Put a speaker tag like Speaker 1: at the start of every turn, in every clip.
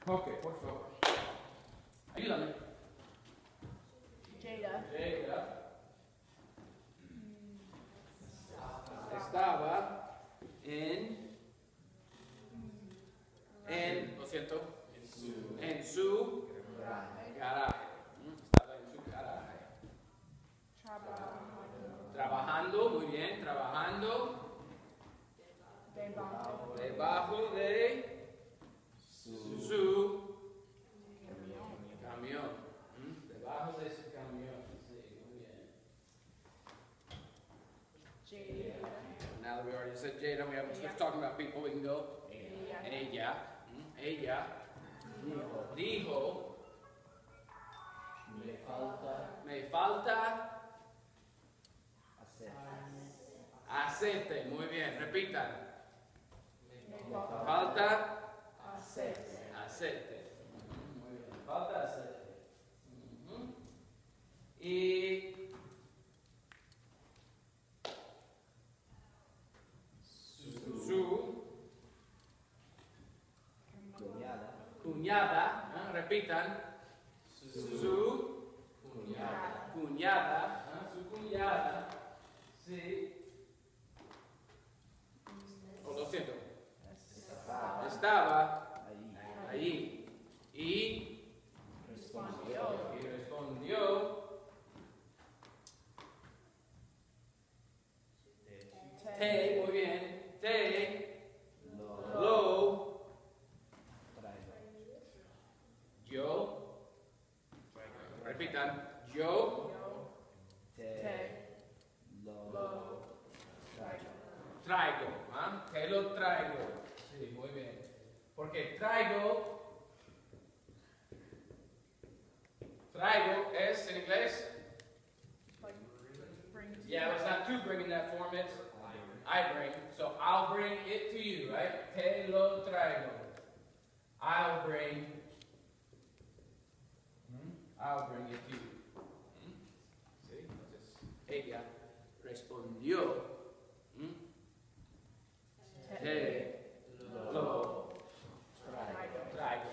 Speaker 1: Ok, por favor. Ayúdame.
Speaker 2: Jada.
Speaker 1: Estaba lo siento, en su garaje. Estaba en su garaje. Trabajando, muy bien, trabajando. Debajo de su camión. Debajo de su camión. Sí, muy bien. Now that we already said Jada, we haven't switched talking about people, we can go. Ella dijo, me falta aceite. Muy bien, repitan. Falta aceite. Muy bien, falta aceite. Y su cuñada, repitan, su cuñada, sí, lo siento, estaba ahí y respondió, muy bien, repitan, yo traigo, te lo traigo. Sí, muy bien. Porque traigo es en inglés. Yeah, it's not to bring in that form, it's I bring. So I'll bring it to you, right? Te lo traigo. I'll bring it to you. ¿Sí? Entonces, ella respondió. Te lo traigo.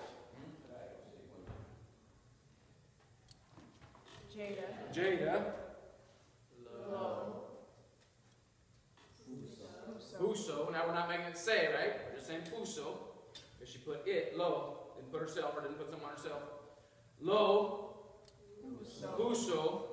Speaker 1: Jada. Puso. Now we're not making it say, right? We're just saying puso. Because she put it, lo, didn't put herself or didn't put someone herself. Lo puso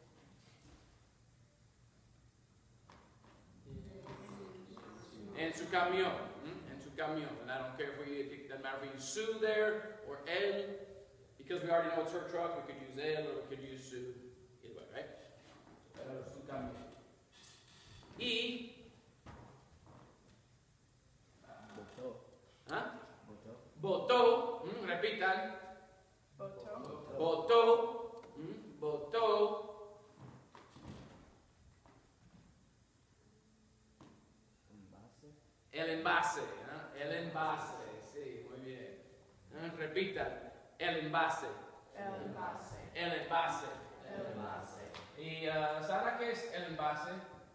Speaker 1: en su camión. En su camión. And I don't care if it doesn't matter if we use su there or él. Because we already know it's her truck, we could use él or we could use su. Either way, right? Era su camión. Y votó, repitan. Votó. El envase, el envase, sí, muy bien. Repitan, el envase. El envase. ¿Y Sara qué es el envase?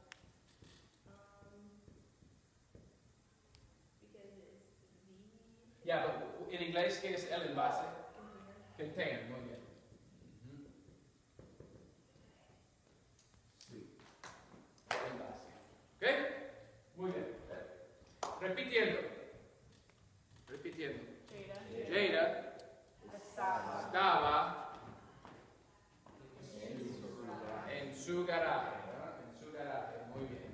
Speaker 1: Ya, pero en inglés, ¿qué es el envase? Container, muy bien. Sí. El envase. ¿Ok? Muy bien. Repitiendo. Jada estaba en su garaje. Muy bien.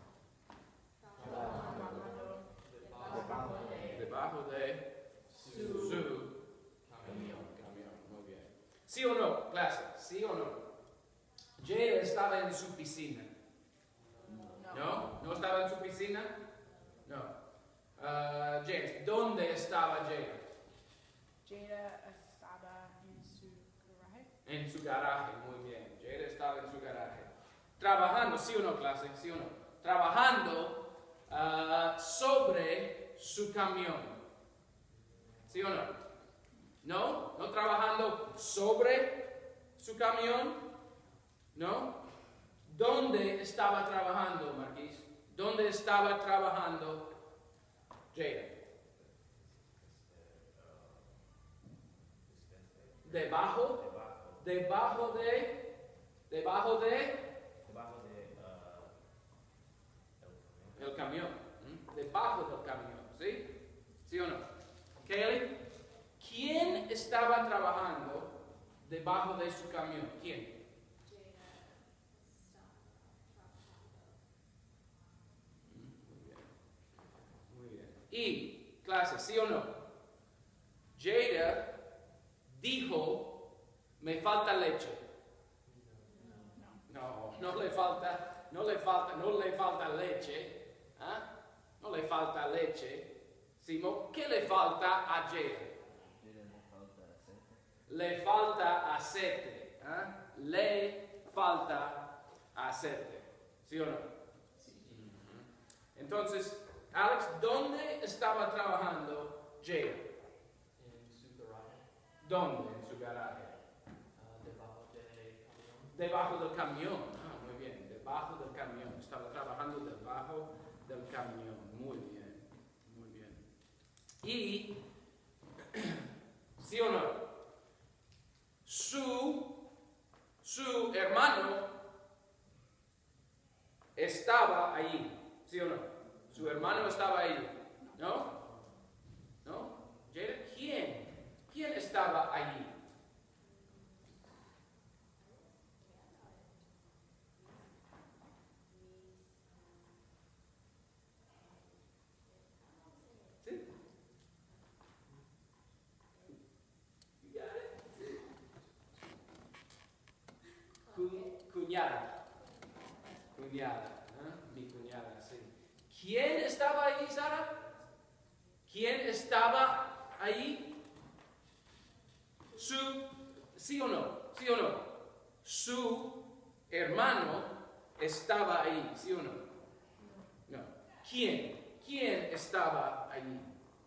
Speaker 1: Debajo de su camión. Muy bien. ¿Sí o no, clase? ¿Sí o no? Jada estaba en su piscina. ¿No? ¿No estaba en su piscina? No. James, ¿dónde estaba Jada?
Speaker 2: Jada estaba en su garaje.
Speaker 1: En su garaje, muy bien. Jada estaba en su garaje. Trabajando, ¿sí o no, clase? ¿Sí o no? Trabajando sobre su camión. ¿Sí o no? ¿No? ¿No trabajando sobre su camión? ¿No? ¿Dónde estaba trabajando, Marquis? ¿Dónde estaba trabajando Jada? Debajo. Debajo de. Debajo de. El camión. Debajo del camión. ¿Sí? ¿Sí o no? Kelly, ¿quién estaba trabajando debajo de su camión? ¿Quién? Muy bien. Muy bien. Y, clase, ¿sí o no? Jada dijo, me falta leche. No le falta leche. ¿Ah? No le falta leche. Sino, ¿qué le falta a Jada? Le falta aceite. ¿Ah? Le falta aceite. ¿Sí o no? Sí. Entonces, Alex, ¿dónde estaba trabajando Jada?
Speaker 3: En su garaje.
Speaker 1: ¿Dónde? En su garaje.
Speaker 3: Debajo del camión.
Speaker 1: Debajo del camión. Ah, muy bien. Debajo del camión. Estaba trabajando debajo del camión. Muy bien. Muy bien. Y, ¿sí o no? Su hermano estaba allí. ¿Sí o no? Su hermano estaba allí. ¿No? ¿No? Jada, ¿Quién estaba allí? ¿Sí? You got it? Cuñada. Cuñada. ¿Eh? Mi cuñada, sí. ¿Quién estaba allí, Sara? ¿Quién estaba allí? ¿Sí o no? ¿Sí o no? Su hermano estaba ahí, ¿sí o no? No. ¿Quién estaba allí?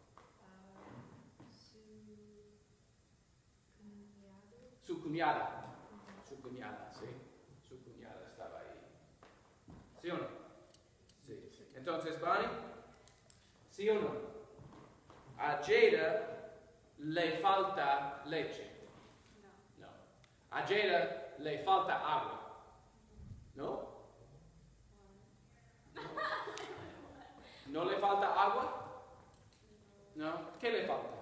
Speaker 1: Su cuñada. Su cuñada, sí. Su cuñada estaba ahí. ¿Sí o no? Sí. Entonces, Bonnie, ¿sí o no? A Jada le falta leche. No. A Jada le falta agua. ¿No? ¿No le falta agua? No. ¿Qué le falta?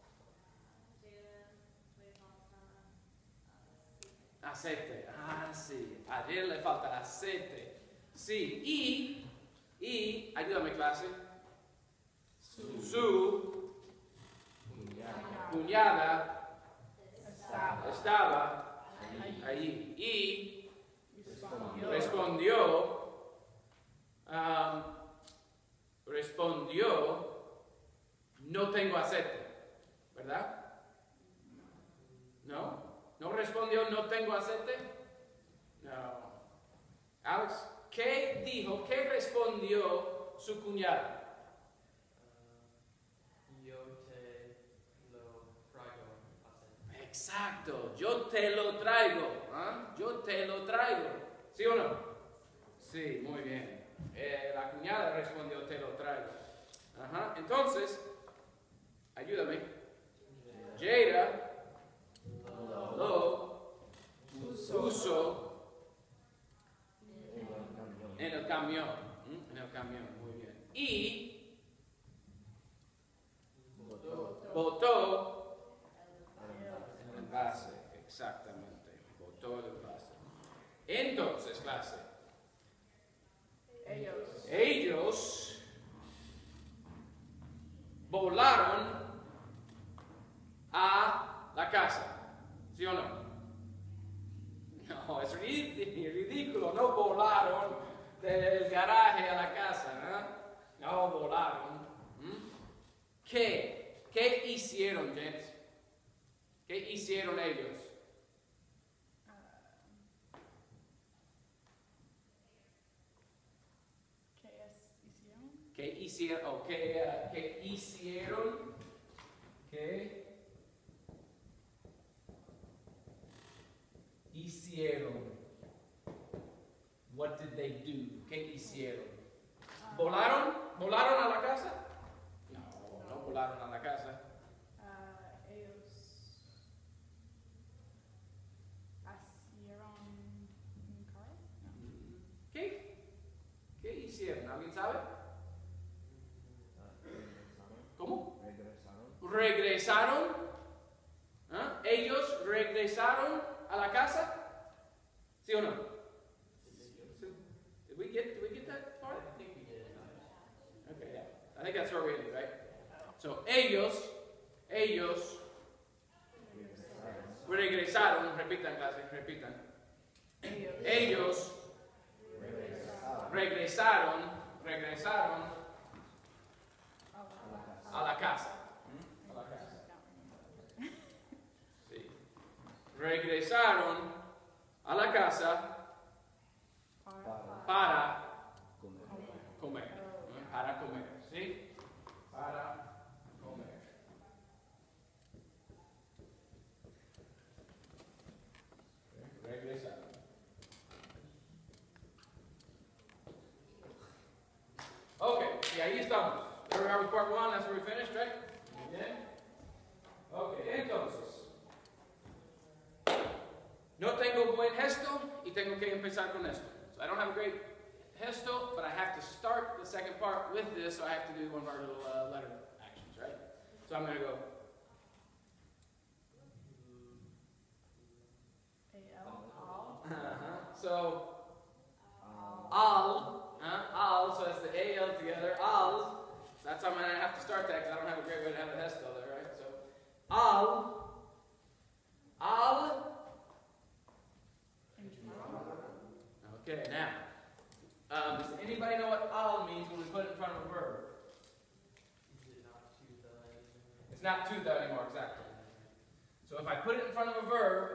Speaker 1: Aceite. Ah, sí. A Jada le falta aceite. Sí. Y, ayúdame, clase. Su cuñada estaba ahí y respondió, no tengo aceite, ¿verdad? ¿No? ¿No respondió, no tengo aceite? No. Alex, ¿qué dijo? ¿Qué respondió su cuñada?
Speaker 3: Yo te lo traigo.
Speaker 1: Exacto, yo te lo traigo. ¿Ah? Yo te lo traigo. ¿Sí o no? Sí, muy bien. La cuñada respondió, te lo traigo. Ajá. Entonces, ayúdame. Jada lo puso en el camión. En el camión, muy bien. Y botó en el envase, exactamente. Botó el envase. Entonces, clase, ellos volaron a la casa. ¿Sí o no? No, es ridículo. No volaron del garaje a la casa. No volaron. ¿Qué hicieron, James? ¿Qué hicieron ellos? ¿Qué hicieron? ¿Qué hicieron? ¿Qué hicieron? What did they do? ¿Qué hicieron? ¿Volaron? ¿Volaron a la casa? No, no volaron a la casa. regresaron. ¿Ah? Ellos regresaron a la casa. ¿Sí o no? Did we get that part?
Speaker 3: I think we did.
Speaker 1: Okay, yeah. I think that's where we ended, right? So, ellos regresaron, repitan clase, repitan. Ellos regresaron a la casa. A la casa. Sí. Regresaron a la casa para comer. Para comer, ¿sí? Para comer. Regresaron. Okay, y ahí estamos. There we are with part 1, that's where we finished, right? Bien. Okay, entonces. No tengo buen gesto y tengo que empezar con esto. So I don't have a great gesto, but I have to start the second part with this, so I have to do one of our little letter actions, right? So I'm going to go. So, al, so that's the A-L together, al. That's how I'm going to have to start that, because I don't have a great way to have a gesto there, right? So, al. Okay, now, does anybody know what al means when we put it in front of a verb?
Speaker 3: Is it not to the?
Speaker 1: It's not to the anymore, exactly. So if I put it in front of a verb,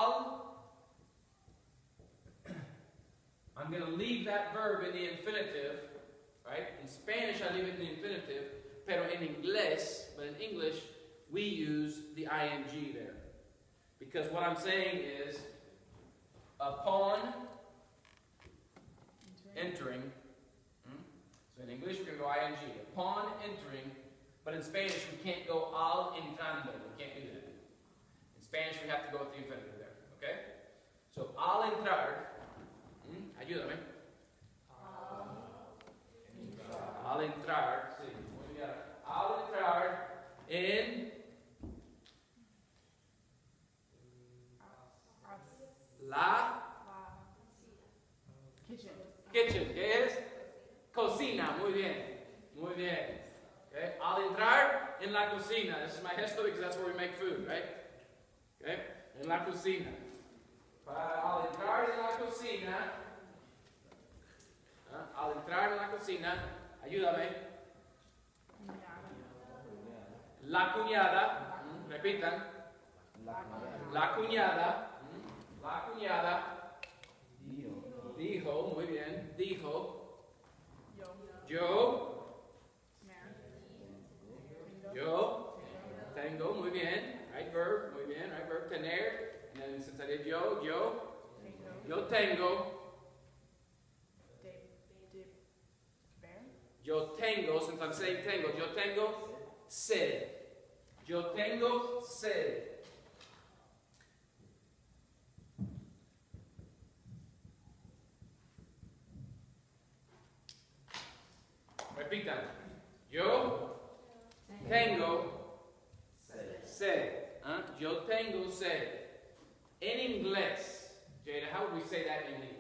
Speaker 1: I'm going to leave that verb in the infinitive, right? In Spanish, I leave it in the infinitive, pero en inglés, but in English, we use the ing there. Because what I'm saying is, upon entering, so in English, we're going to go ing, upon entering, but in Spanish, we can't go al entrando, we can't do that. In Spanish, we have to go with the infinitive there, okay? So, al entrar, ayúdame. Al entrar, sí, muy bien. Al entrar en la kitchen, ¿qué es? Cocina, muy bien, muy bien. Okay? Al entrar en la cocina. This is my gesto because that's where we make food, right? Okay? En la cocina. Al entrar en la cocina. Al entrar en la cocina, ayúdame. La cuñada, repitan. La cuñada, dijo, muy bien, dijo, yo tengo, muy bien, right verb, muy bien, right verb, tener, and then since I did yo tengo. Yo tengo, since I'm saying tengo, yo tengo sed. Yo tengo sed. Repitan. Yo tengo sed. Yo tengo sed. In English, Jada, how would we say that in English?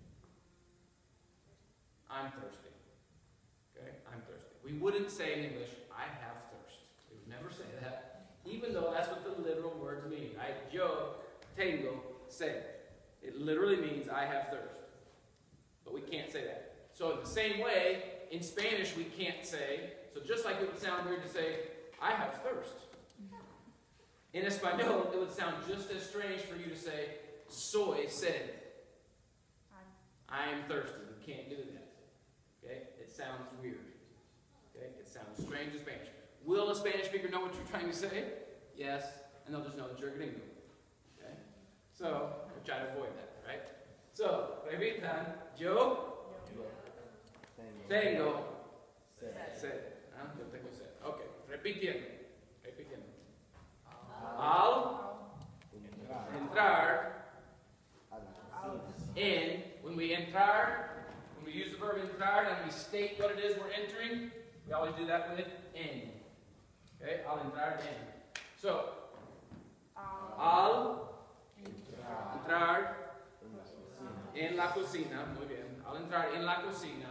Speaker 1: I'm thirsty. I'm thirsty. We wouldn't say in English, I have thirst. We would never say that, even though that's what the literal words mean, right? Yo tengo sed. It literally means I have thirst. But we can't say that. So in the same way, in Spanish we can't say, so just like it would sound weird to say, I have thirst. In Espanol, it would sound just as strange for you to say, soy sed. I am thirsty. You can't do that. Okay? It sounds weird. Okay? It sounds strange in Spanish. Will a Spanish speaker know what you're trying to say? Yes. And they'll just know that you're gringo. Okay? So, we try to avoid that, right? So, repitan. Yo tengo sed. Yo tengo sed. Okay. Repitiendo. Al entrar in, when we use the verb entrar and we state what it is we're entering, we always do that with in. Okay, I'll entrar in. So,
Speaker 2: Al
Speaker 1: entrar en la cocina, muy bien. Al entrar en la cocina,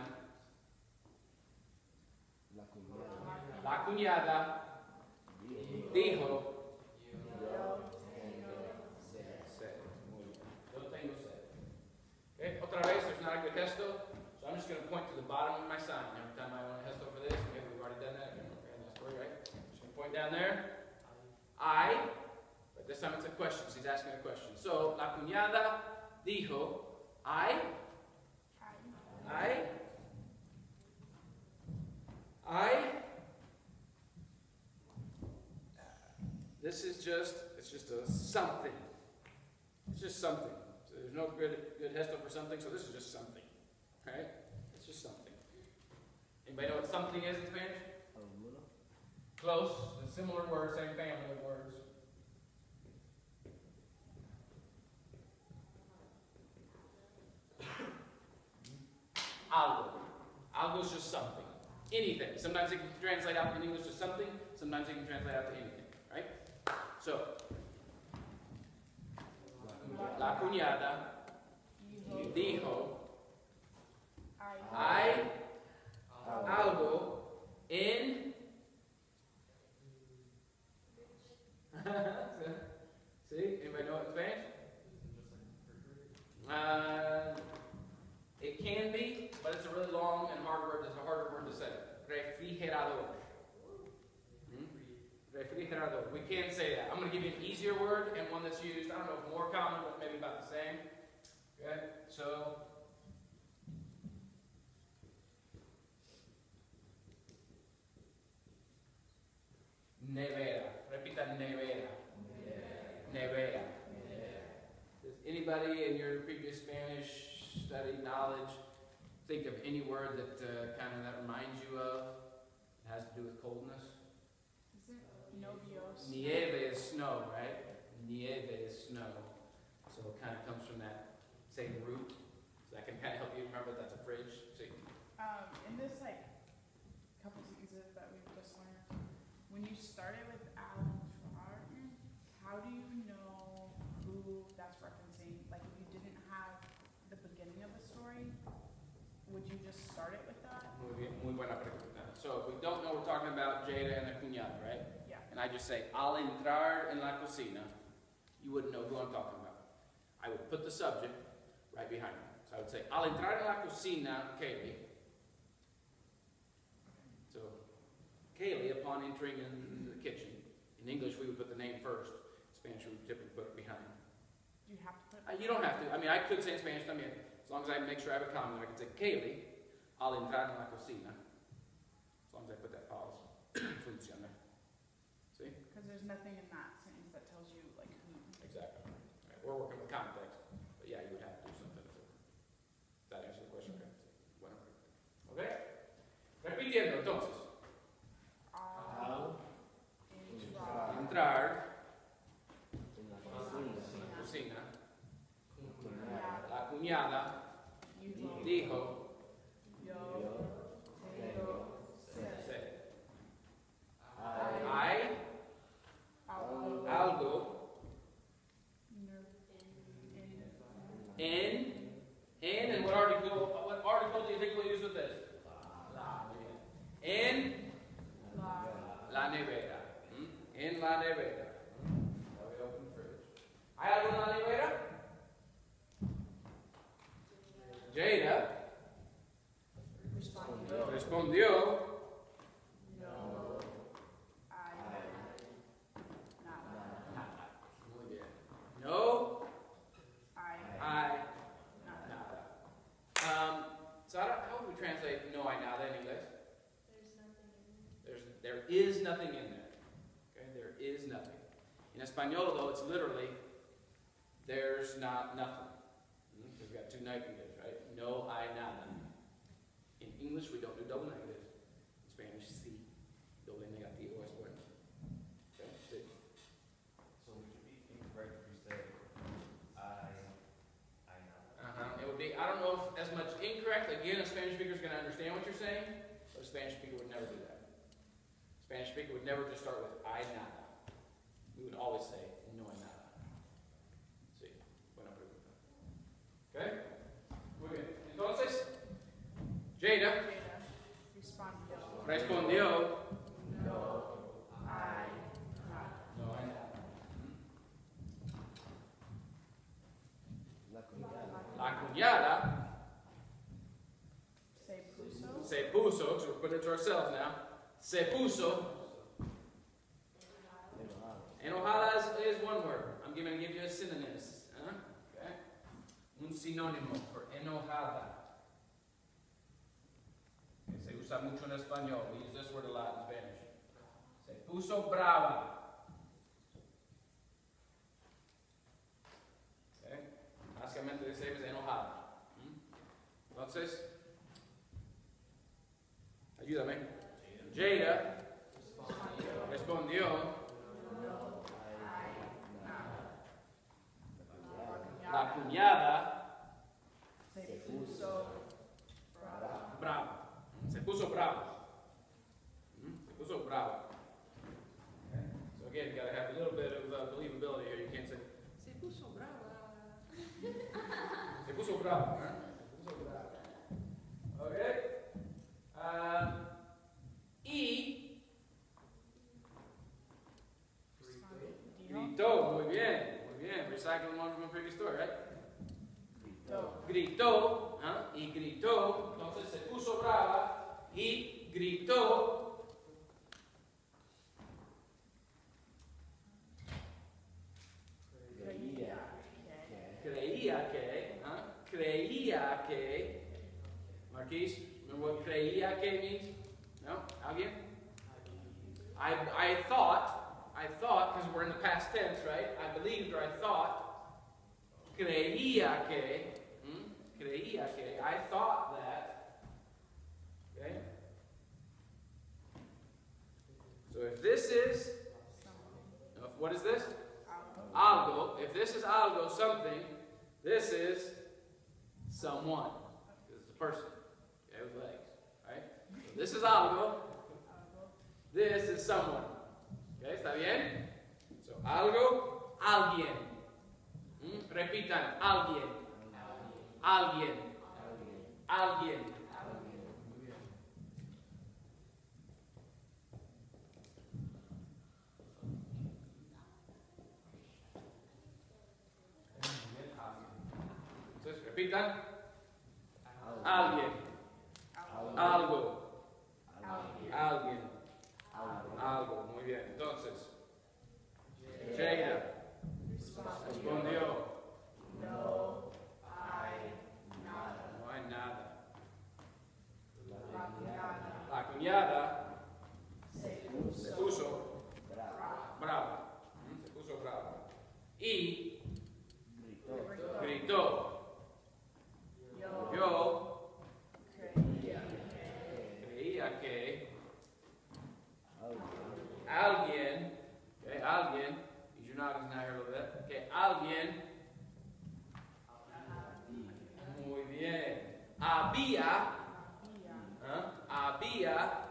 Speaker 1: la cuñada dijo, sed. Muy bien. Yo tengo sed. Okay, otra vez, there's not a good gesto, so I'm just going to point to the bottom of my sign. Every time I want a gesto for this, okay, we've already done that. Okay, last word, right? Just going to point down there. I, but this time it's a question. So he's asking a question. So, la cuñada dijo, I. This is just, it's just a something. It's just something. So there's no good gesto for something, so this is just something. Okay? It's just something. Anybody know what something is in Spanish? Close. A similar word, same family of words. Algo. Algo is just something. Anything. Sometimes it can translate out in English to something. Sometimes it can translate out to anything. Right? So, la cuñada dijo, hay algo en... See? Anybody know it in Spanish? It can be, but it's a really long and hard word. It's a harder word to say. Refrigerador. Refrigerador. We can say that. I'm going to give you an easier word and one that's used, I don't know if more common, but maybe about the same. Okay? So, nevera. Repita nevera. Nevera. Does anybody in your previous Spanish study knowledge think of any word that that reminds you of? It has to do with coldness.
Speaker 2: Is it novios?
Speaker 1: Nieve is snow, right? Nieve is snow. So it kind of comes from that same root. So that can kind of help you remember that's a fridge. See?
Speaker 2: In this couple sentences that we've just learned, when you started with Al-Farn, how do you know who that's referencing? Like if you didn't have the beginning of the story, would you just start it with that?
Speaker 1: Muy buena pregunta. So if we don't know, we're talking about Jada and the cuñada, right?
Speaker 2: Yeah.
Speaker 1: And I just say, al entrar en la cocina, you wouldn't know who I'm talking about. I would put the subject right behind it. So I would say, al entrar en la cocina, Kaylee. So, Kaylee, upon entering in the kitchen. In English, we would put the name first. In Spanish, we would typically put it behind.
Speaker 2: Do you have to put?
Speaker 1: You don't have to. I mean, I could say in Spanish también. As long as I make sure I have a comma, I can say, Kaylee, al entrar en la cocina. As long as I put that pause. Funciona. See?
Speaker 2: Because there's nothing in that sentence that tells you like who.
Speaker 1: Exactly. Right. We're working with context. But yeah, you would have to do something. Does that answer the question? Okay. Bueno. Okay? Repitiendo, entonces. Entrar. Cocina. La cuñada dijo, sed. Hay algo in, and what article do you think we'll use with this? In la nevera. En la nevera. Now we open the fridge. ¿Hay algo en la nevera? Jada respondió.
Speaker 2: No. Nada.
Speaker 1: Muy bien. No. I. Nada. So how would we translate no hay nada in English? There is nothing in there. Okay, there is nothing. In Espanol, though, it's literally there's not nothing. Because we've got two negatives, right? No hay nada. In English, we don't do double negatives. In Spanish, sí. Doble negativo es bueno. Okay, see?
Speaker 4: So would it be incorrect if you say I know?
Speaker 1: It would be, I don't know if as much incorrect. Again, a Spanish speaker is going to understand what you're saying, but a Spanish speaker would never do that. Spanish speaker would never just start with I nada. we would always say no hay nada. Sí, buena pregunta. Okay? Muy bien. Entonces, Jada
Speaker 2: Respondió.
Speaker 1: respondió,
Speaker 2: No hay nada.
Speaker 1: no hay nada. La cuñada
Speaker 2: Se puso.
Speaker 1: so we're putting it to ourselves now. Se puso. Enojada is one word. I'm going to give you a synonyms. Okay? Un sinónimo for enojada. Okay, se usa mucho en español. We use this word a lot in Spanish. Se puso brava. Okay? Básicamente decimos enojada. Entonces, ayúdame. Jada respondió.
Speaker 2: No hay nada.
Speaker 1: La cuñada
Speaker 2: Se puso brava.
Speaker 1: brava. Se puso brava. Se puso brava. Okay. So again, you gotta have a little bit of believability here. You can't say, se puso brava. Se puso brava. Se puso brava. Okay. Y gritó. Muy bien. Muy bien. Recycling one from a previous story, right? Gritó, y gritó, entonces se puso brava y gritó. Creía que, Marquis, remember what creía que means? No? Alguien? I thought, because we're in the past tense, right? I believed or I thought, creía que, I thought that, okay? So if this is, what is this? Algo. If this is algo, something, this is someone. This is a person, okay, with legs, right? So this is algo. This is someone. Okay, ¿está bien? So algo, alguien. Repitan, alguien. Alguien. Alguien. Entonces, repitan. Alguien. Algo. Alguien. Algo. Muy bien. Entonces, Jada respondió.
Speaker 2: No hay nada.
Speaker 1: No hay nada.
Speaker 2: La cuñada
Speaker 1: La cuñada
Speaker 2: se
Speaker 1: se
Speaker 2: puso
Speaker 1: puso
Speaker 2: brava.
Speaker 1: brava. Se puso brava. Y
Speaker 2: Gritó.
Speaker 1: gritó.
Speaker 2: Yo
Speaker 1: Yo
Speaker 2: creía que
Speaker 1: creía que alguien, okay, alguien, use your noggins now here a little bit, okay, alguien, muy bien, había, había,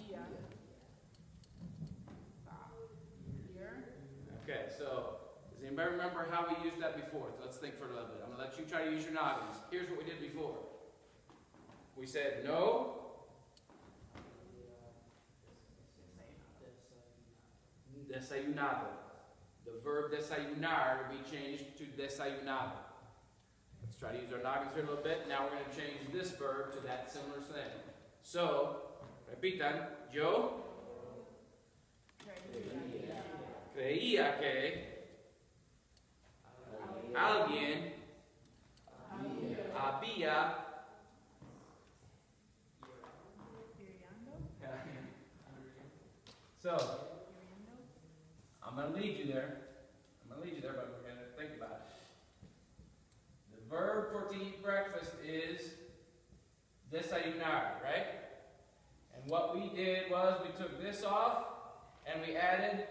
Speaker 1: okay, so, does anybody remember how we used that before? Let's think for a little bit. I'm going to let you try to use your noggins. Here's what we did before. We said no, desayunado. The verb desayunar will be changed to desayunado. Let's try to use our noggins here a little bit. Now we're going to change this verb to that similar thing. So, repitan. Yo creía que alguien había so I'm going to lead you there. But we're going to think about it. The verb for to eat breakfast is desayunar, right? And what we did was we took this off and we added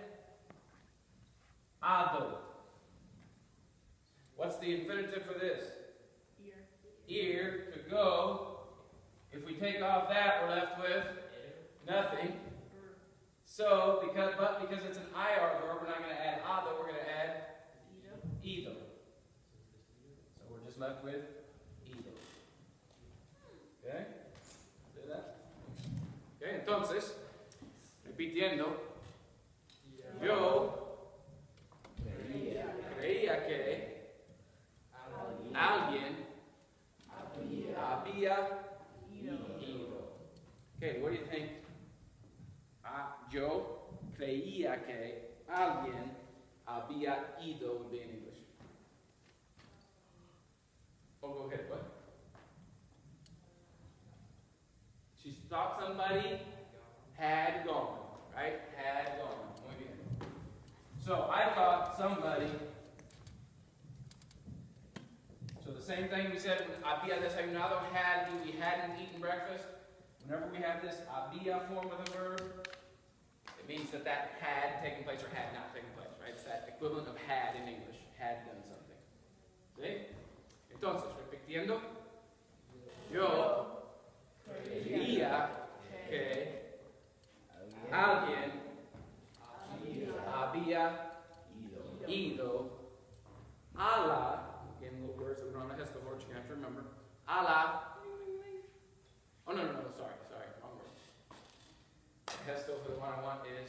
Speaker 1: ado. What's the infinitive for this? Ir, to go. If we take off that, we're left with nothing. So, because it's an IR verb, we're not going to add ado. just left with ido. Okay? ¿See that? Okay, entonces, repitiendo, yo creía que alguien había ido. Okay, what do you think? Yo creía que alguien había ido would be in English. Oh, go ahead, what? She thought somebody had gone, right? Had gone. Muy bien. So I thought somebody. So the same thing we said when había desayunado, had, we hadn't eaten breakfast. Whenever we have this había form of the verb, it means that that had taken place or had not taken place, right? It's that equivalent of had in English. Had done something. ¿Sí? Entonces, repitiendo. Yo creía que alguien había ido a la, again, little words that we don't have to hold, you're going to have to remember. A la, oh no, sorry, wrong word. Hesto for the one I want is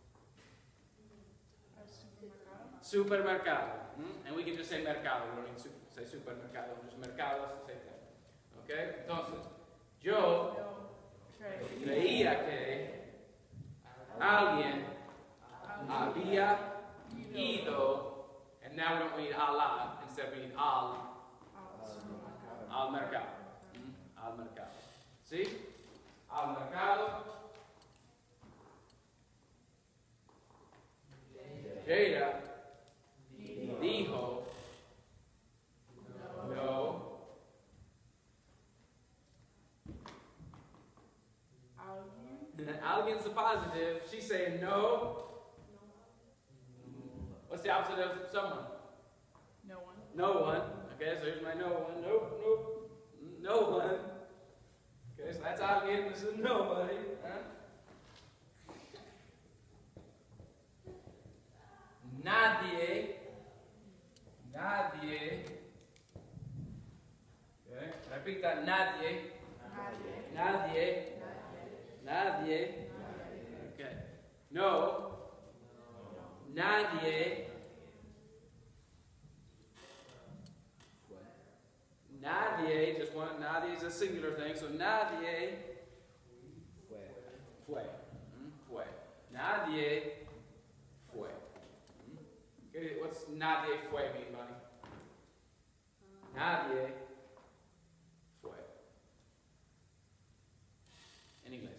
Speaker 1: supermercado. And we can just say mercado, we don't need to say supermercado, just mercado, it's the same thing. Okay? Entonces, yo creía que alguien había ido, and now we don't need a la, instead we need al mercado. Al mercado. ¿Sí? Al mercado. Jada dijo no. Alguien's the positive. She's saying no. What's the opposite of someone?
Speaker 2: No one.
Speaker 1: No one. Okay, so here's my no one. Nope. No one. Okay, so that's alguien. This is nobody. Huh? Nadie. Okay, repeat that. Nadie. Okay. No. Nadie. Nadie, just one, nadie is a singular thing, so nadie fue. Fue. Nadie fue. Okay, what's nadie fue mean, buddy? Nadie fue. In English.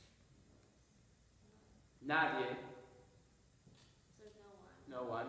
Speaker 1: Nadie.
Speaker 5: So
Speaker 1: No one.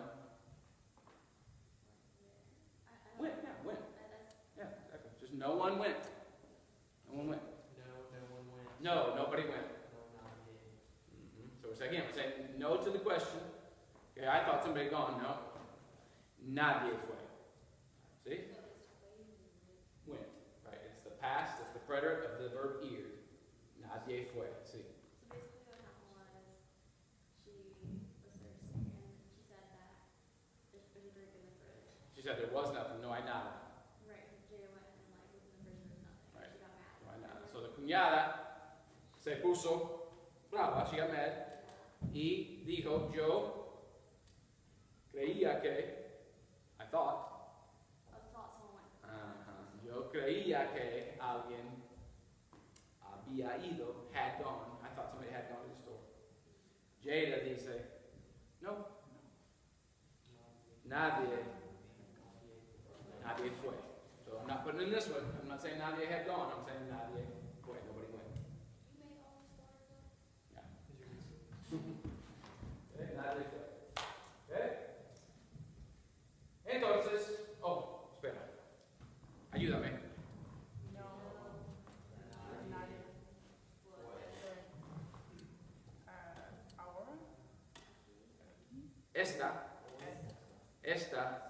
Speaker 1: Went, yeah, went. Yeah, exactly. Just no one went. No one went.
Speaker 3: No one went.
Speaker 1: No, nobody went.
Speaker 3: No, not yet.
Speaker 1: So we're saying no to the question. Okay, I thought somebody had gone. No. Nadie fue. See? Went. Right. It's the past. It's the preterite of the verb ir. Nadie fue. See?
Speaker 5: So basically what happened was she was thirsty and she said that there's a drink in the fridge.
Speaker 1: She said there was nothing. No hay nada.
Speaker 5: Right, so Jada went and like looked in the fridge and there was nothing.
Speaker 1: Right.
Speaker 5: She got mad.
Speaker 1: No hay nada. So the cuñada se puso brava. She got mad. Y dijo, yo creía que, I thought,
Speaker 5: someone went.
Speaker 1: yo creía que alguien había ido, had gone. I thought somebody had gone to the store. Jada dice, no, nadie fue. So I'm not putting in this one. I'm not saying nadie had gone. I'm saying nadie fue. Nobody went.
Speaker 5: You make all these stories up?
Speaker 1: Yeah. Okay, nadie fue. Okay. Entonces, oh, espera. Ayúdame.
Speaker 2: No. Nadie. Ahora.
Speaker 1: Esta,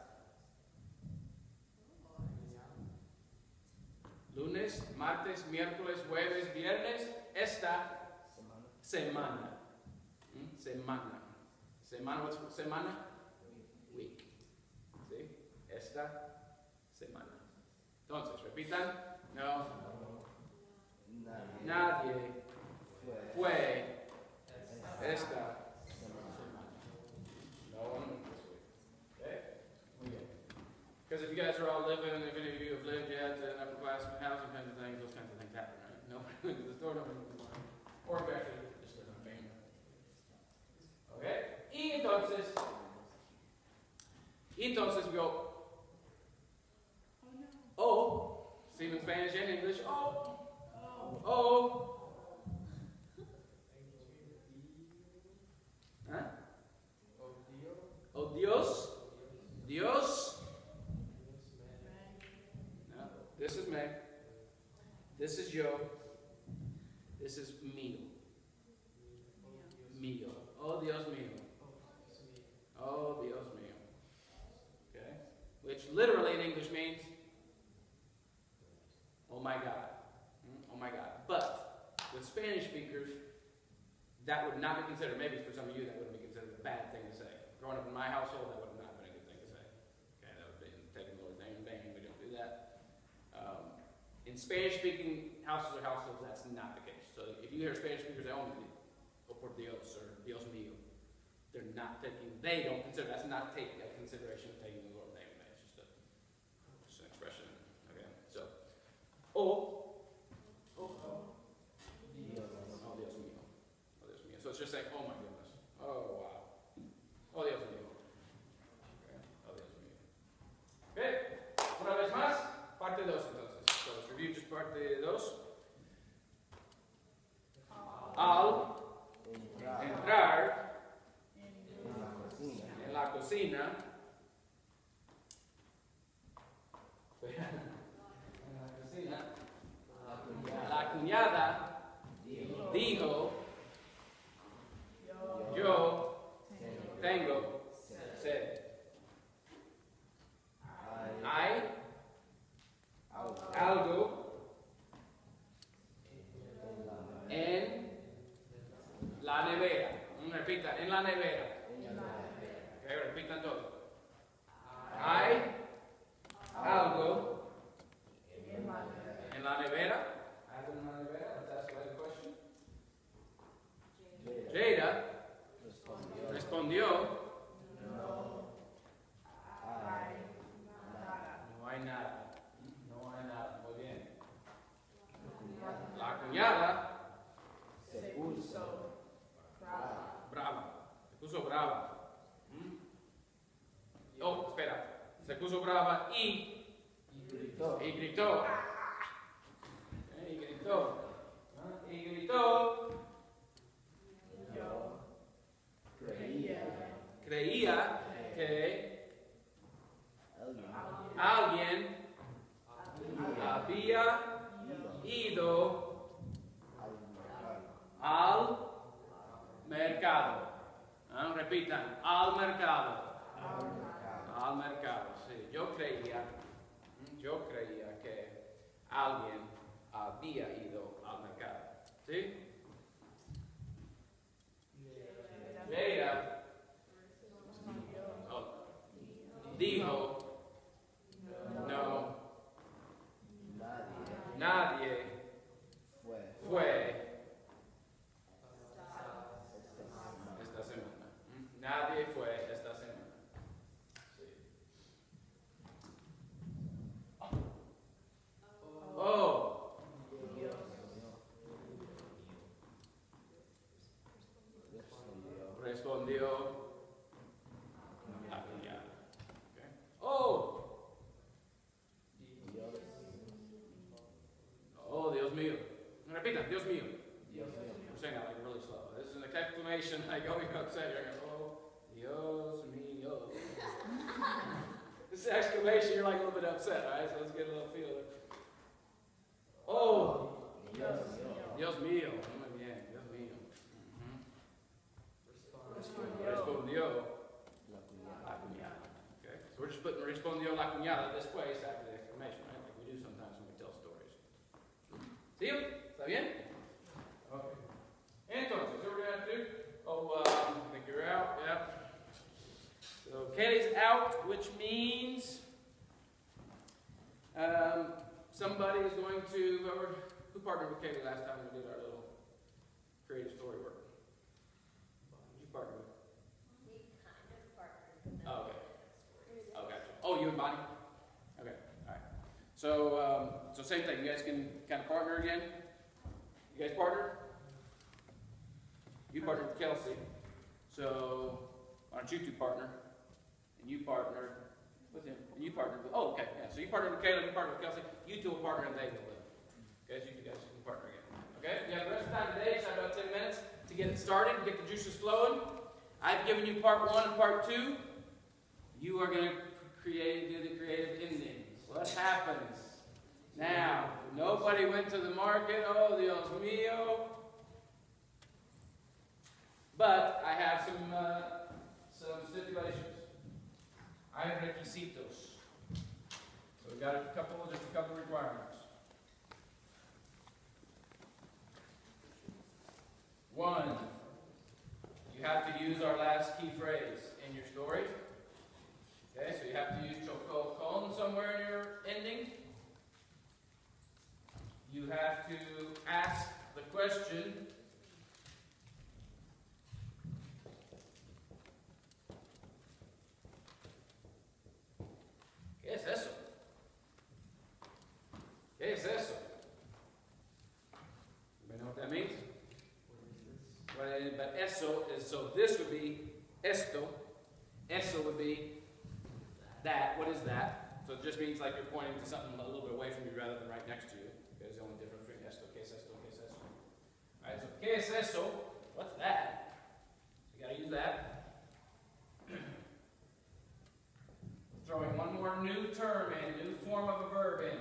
Speaker 1: lunes, martes, miércoles, jueves, viernes, esta semana. Semana. Semana, what's semana? Week. See? Esta semana. Entonces, repitan. No.
Speaker 4: Nadie
Speaker 1: Nadie
Speaker 4: fue
Speaker 1: fue
Speaker 4: esta
Speaker 1: esta.
Speaker 4: semana.
Speaker 1: No one this week. Okay? Because if you guys are all living, if any of you have lived yet in upperclassmen housing kinds of things, those kinds of things happen, right? Nobody went to the store, nobody went to the line. Or if you actually just live in a family. Okay? Y entonces we go, oh, same in Spanish and English, oh, oh. Huh? Oh, Dios. Dios. No, this is me. This is yo. This is mío. Mío. Oh, Dios mío. Oh, Dios mío. Okay? Which literally in English means, oh my God. Oh my God. But with Spanish speakers, that would not be considered, maybe for some of you, that wouldn't be considered a bad thing to say. Growing up in my household, that would have not been a good thing to say. Okay, that would have been taking the Lord's name in vain. We don't do that. In Spanish-speaking houses or households, that's not the case. So if you hear Spanish speakers, they only do, oh, por Dios, or Dios mío. They're not taking, they don't consider, that's not taking a consideration of taking the Lord's name in vain. It's just an expression. Okay, so, oh,
Speaker 4: Dios
Speaker 1: oh, Dios mío. Oh, Dios mío. So it's just saying, oh my goodness. Oh, wow. Oh, Dios mío. Okay. Oh, Dios mío. Okay. Una vez más, parte 2 entonces. So let's review just parte 2. Al entrar en la cocina, la cuñada dijo, yo tengo sed. Hay algo en la nevera. Repita, en la nevera. Okay, repitan todo. Hay algo en la nevera. Algo en la nevera. Let's ask the question. Jada respondió. No hay nada. No hay nada. Muy bien. La cuñada
Speaker 4: se puso
Speaker 1: brava. Se puso brava. Oh, espera. Se puso brava y
Speaker 4: gritó.
Speaker 1: y gritó. Y gritó. Y gritó.
Speaker 4: Yo
Speaker 1: Creía que alguien había ido al mercado. Repitan, al mercado. Al mercado, sí. Yo creía que alguien había ido al mercado. ¿Sí? Ella dijo, no, nadie fue esta semana. Nadie fue esta semana. Sí. Oh, respondió la cuñada. Okay. Oh, oh, Dios mío. Repitan, Dios mío. I'm saying that like really slow. This is an exclamation, like, oh, you're upset. You're like, oh, Dios mío. This is an exclamation, you're like a little bit upset, all right? So let's get a little feel. Oh, Dios mío. Muy bien, Dios mío. Respondió la cuñada. Okay, so we're just putting respondió la cuñada this place after the exclamation, right? Like we do sometimes when we tell stories. ¿Sí? ¿Está bien? Okay. Entonces, what we're going to do? Oh, I think you're out. Yeah. So Kenny's out, which means Somebody is going to, who partnered with Kaylee last time we did our little creative story work? Who you partnered with?
Speaker 5: We kind of partnered, but then
Speaker 1: Oh, okay.
Speaker 5: we did
Speaker 1: Oh, gotcha. Oh, you and Bonnie? Okay, alright. So same thing, you guys can kind of partner again? You guys partner? You partnered with Kelsey. So, why don't you two partner? And you partnered with him. And you partnered with, oh, okay, yeah. So you partnered with Caleb, you partnered with Kelsey. You two will partner and they will live. Okay, so you guys can partner again. Okay, you have the rest of the time today, just have about 10 minutes to get it started, get the juices flowing. I've given you part 1 and part 2. You are going to do the creative endings. What happens? Now, nobody went to the market. Oh, Dios mío. But I have some stipulations. I have requisitos. So we got just a couple requirements. 1, you have to use our last key phrase in your story. Okay, so you have to use choco con somewhere in your ending. You have to ask the question, ¿qué es eso? ¿Qué es eso? You know what that means? Well, but eso is, so this would be esto. Eso would be that. What is that? So it just means like you're pointing to something a little bit away from you rather than right next to you. There's the only difference between esto, ¿qué es esto, qué es eso? Alright, so ¿qué es eso? What's that? So you gotta use that. Throwing one more new term in, new form of a verb in.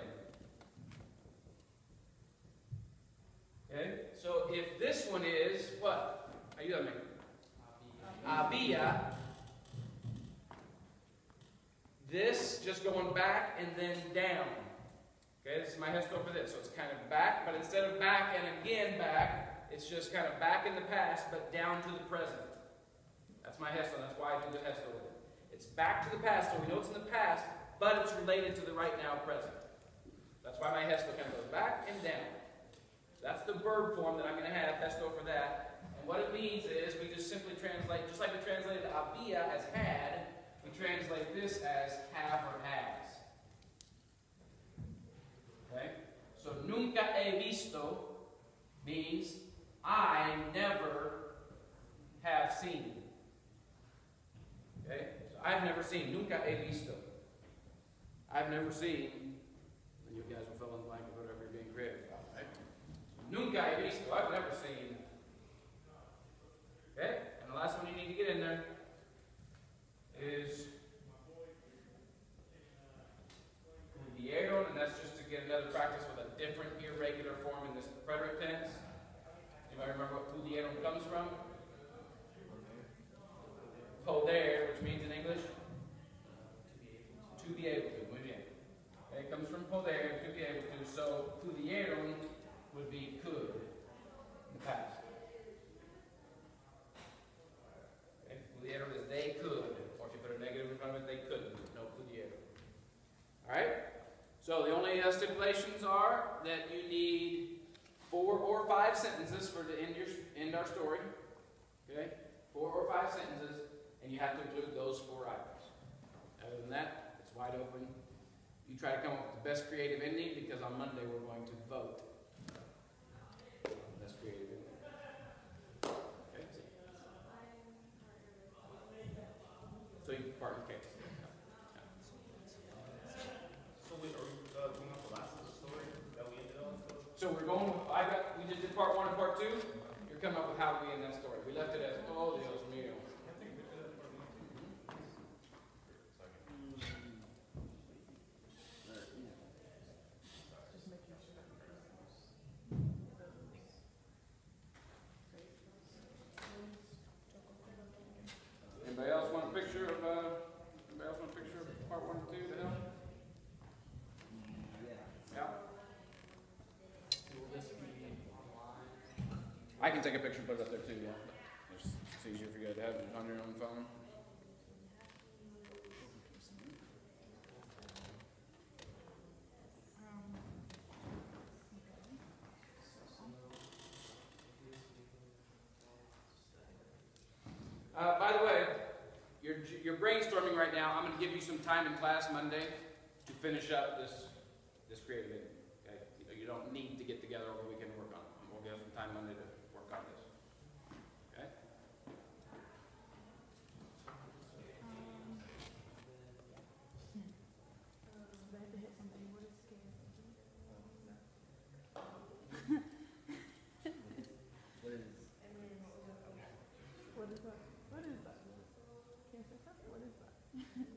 Speaker 1: Okay? So if this one is what? Ayúdame. Había. This just going back and then down. Okay, this is my gesto for this. So it's kind of back, but instead of back and again back, it's just kind of back in the past, but down to the present. That's my gesto. That's why I do the gesto with it. It's back to the past, so we know it's in the past, but it's related to the right now present. That's why my gesto kind of goes back and down. That's the verb form that I'm going to have, gesto for that. And what it means is we just simply translate, just like we translated había as had, we translate this as have or has. Okay? So nunca he visto means I never have seen. Okay? So I've never seen. Nunca he visto. I've never seen. And you guys will fill in the blank of whatever you're being creative about, right? Nunca he visto. I've never seen. Okay? And the last one you need to get in there is pudieron, and that's just to get another practice with a different irregular form in this preterite tense. Anybody remember what pudieron comes from? Poder, which means in English? To be able to. Muy bien. Okay, it comes from poder, to be able to. So pudieron would be could in the past. Okay, pudieron is they could. Or if you put a negative in front of it, they couldn't. No pudieron. Alright? So the only stipulations are that you need 4 or 5 sentences for to end our story. Okay? 4 or 5 sentences, and you have to include those 4 items. Other than that, it's wide open. You try to come up with the best creative ending, because on Monday we're going to vote. Best creative ending. Okay. So you partner with Kate. So we're going with, we just did part 1 and part 2. You're coming up with how we end that story. We left it as, oh, Dios mío.
Speaker 2: Just making sure that
Speaker 1: Anybody else want a picture of, part 1 and 2 to help? Yeah.
Speaker 3: Will this be online?
Speaker 1: I can take a picture and put it up there too, yeah. It's easier for you to have it on your own phone. By the way, you're brainstorming right now. I'm going to give you some time in class Monday to finish up this creative aid. Okay? You don't need to get together over the weekend to work on it. We'll give some time Monday to work on this. Okay?
Speaker 2: I had to hit something. What is scared?
Speaker 4: What is
Speaker 2: What is that? What is that? Can you say that? What is that?